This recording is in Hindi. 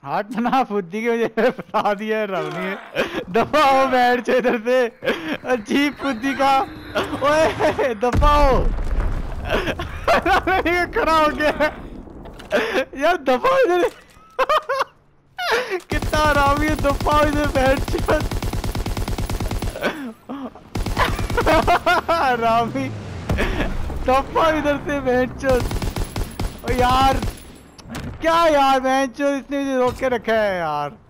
हाथ ना बुद्धि की वजह से फंसा दिया है रावनी। दफाओ बैठ जाओ इधर से, अजीब बुद्धि का। ओए दफाओ। रावणी खड़ा हो गया यार, दफाओ इधर। कितना आराम है, दफाओ इधर बैठ जाओ। रामी दफाओ इधर से बैठ जाओ। ओ यार क्या यार, इसने मुझे रोक के रखा है यार।